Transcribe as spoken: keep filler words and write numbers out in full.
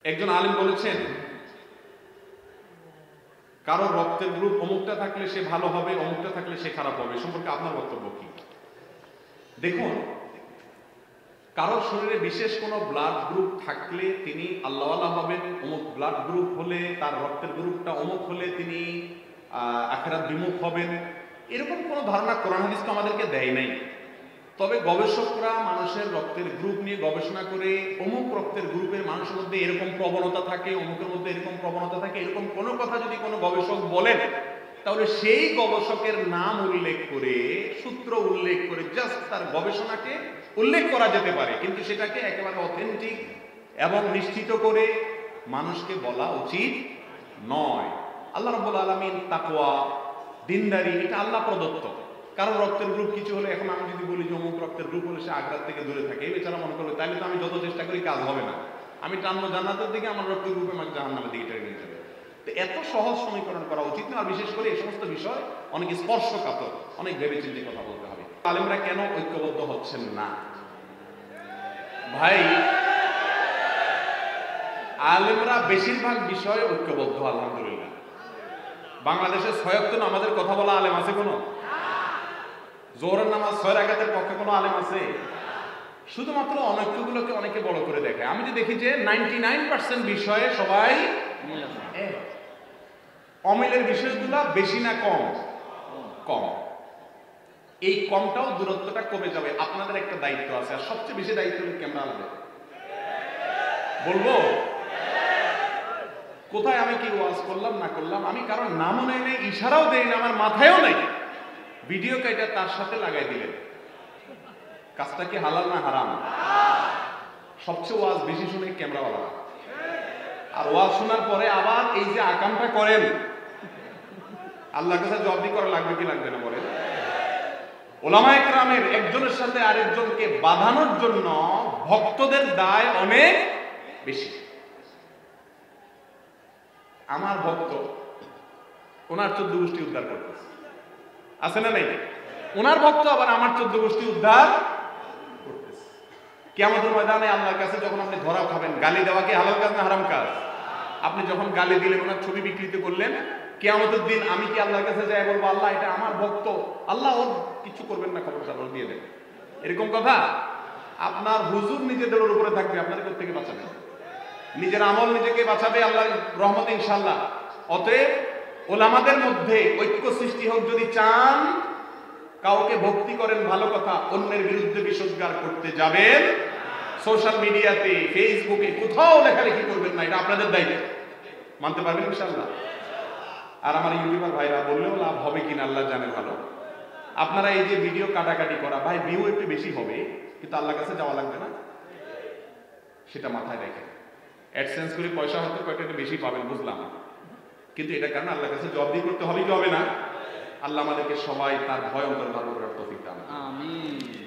একজন আলেম বলেছেন, কারো রক্তের গ্রুপ অমুকটা থাকলে সে ভালো হবে, অমুকটা থাকলে সে খারাপ হবে। সম্পর্কে আপনার বক্তব্য কি? দেখুন, কারোর শরীরে বিশেষ কোনো ব্লাড গ্রুপ থাকলে তিনি আল্লাহওয়ালা হবেন, অমুক ব্লাড গ্রুপ হলে তার রক্তের গ্রুপটা অমুক হলে তিনি আখিরাত বিমুখ হবেন, এরকম কোনো ধারণা কোরআন হাদিস তো আমাদেরকে দেয় নাই। তবে গবেষকরা মানুষের রক্তের গ্রুপ নিয়ে গবেষণা করে অমুক রক্তের গ্রুপের মানুষের মধ্যে এরকম প্রবণতা থাকে, অমুকের মধ্যে এরকম প্রবণতা থাকে, এরকম কোনো কথা যদি কোনো গবেষক বলেন, তাহলে সেই গবেষকের নাম উল্লেখ করে, সূত্র উল্লেখ করে জাস্ট তার গবেষণাকে উল্লেখ করা যেতে পারে, কিন্তু সেটাকে একেবারে অথেন্টিক এবং নিশ্চিত করে মানুষকে বলা উচিত নয়। আল্লাহ রাব্বুল আলামিন তাকওয়া, দিনদারি, এটা আল্লাহ প্রদত্ত। কারো রক্তের গ্রুপ কিছু হলে, এখন আমি যদি বলি যে অমুক রক্তের গ্রুপ হলে সে আখরাত থেকে দূরে থাকে, এই বেচারা মনে করবে তাহলে তো আমি যত চেষ্টা করি কাজ হবে না, আমি টানবো জান্নাতের দিকে, আমার রক্তের গ্রুপে আমাকে জাহান্নামের দিকে টেনে নিয়ে যাবে। তো এত সহজ সমীকরণ করা উচিত না। আর বিশেষ করে এই সমস্ত বিষয় অনেক স্পর্শকাতর, অনেক ভেবেচিন্তে কথা বলতে হবে। আলেমরা কেন ঐক্যবদ্ধ হচ্ছেন না? ভাই, আলেমরা বেশিরভাগ বিষয়ে ঐক্যবদ্ধ আলহামদুলিল্লাহ। বাংলাদেশের ছয়ক্ত নামাজের কথা বলা আলেম আছে কোনো? জোহরের নামাজ ছয় রাকাতের পক্ষে কোনো আলেম আছে? শুধুমাত্র অনৈক্যগুলোকে অনেকে বড় করে দেখে। আমি যে দেখি যে নাইনটি নাইন পার্সেন্ট বিষয়ে সবাই অমিলের বিষয়গুলো বেশি না কম? কম। এই কমটাও দূরত্বটা কমে যাবে। আপনাদের একটা দায়িত্ব আছে, আর সবচেয়ে বেশি দায়িত্ব কেমন আনবে বলবো? কোথায় আমি কি ওয়াজ করলাম না করলাম, আমি কারণ নামও নেই নেই, ইশারাও দেই না, আমার মাথায়ও নেই, ভিডিও কাইটা তার সাথে লাগাই দিলেন, কাজটা কি হালাল না হারাম? সবচেয়ে ওয়াজ বেশি শুনে ক্যামেরাওয়ালা, আর ওয়াজ শোনার পরে আবার এই যে আকামটা করেন, আল্লাহর কাছে জবাবদি করা লাগবে কি লাগবে না বলেন? ওলামায়ে কেরামের একজনের সাথে আরেকজনকে বাঁধানোর জন্য ভক্তদের দায় অনেক বেশি। আমার ভক্ত ওনার চোদ্দ গোষ্ঠী উদ্ধার করতেছে, আছে না নাই? ওনার ভক্ত আবার আমার চোদ্দ গোষ্ঠী উদ্ধার করতেছে। কিয়ামতের ময়দানে আল্লাহর কাছে যখন আপনি ধরা খাবেন, গালি দেওয়া কি হালাল কাজ না হারাম কাজ? আপনি যখন গালি দিলেন, ওনার ছবি বিকৃত করলেন, কিয়ামতের দিন আমি কি আল্লাহর কাছে যাই বলবো আল্লাহ এটা আমার ভক্ত, আল্লাহ ওর কিছু করবেন না, খবরটা ওর দিয়ে দেন, এরকম কথা? আপনার হুজুর নিজেদের উপরে থাকবে, আপনাদের থেকে বাঁচাবে, নিজের আমল নিজেকে বাঁচাবে, আল্লাহর রহমত ইনশাআল্লাহ। অতএব ওলামাদের মধ্যে ঐক্য সৃষ্টি হোক যদি চান, কাউকে ভক্তি করেন ভালো কথা, অন্যের বিরুদ্ধে বিষোদ্গার করতে যাবেন সোশ্যাল মিডিয়াতে, ফেসবুকে, কোথাও লেখালেখি করবেন না, এটা আপনাদের দায়িত্ব। মানতে পারবেন ইনশাআল্লাহ? আর আমার ইউটিউবার ভাইরা বললেও লাভ হবে কিনা আল্লাহ জানে ভালো। আপনারা এই যে ভিডিও কাটাকাটি করা, ভাই ভিউ একটু বেশি হবে, কিন্তু আল্লাহর কাছে যাওয়া লাগবে না, সেটা মাথায় রেখেন। অ্যাডসেন্স করে পয়সা হয়তো কয়েকটা একটু বেশি পাবেন, বুঝলাম, কিন্তু এটা কারণে আল্লাহর কাছে জবাবদি করতে হবে কি হবে না? আল্লাহ আমাদেরকে সবাই তার ভয় অন্তর ধারণ করার তৌফিক দান। আমিন।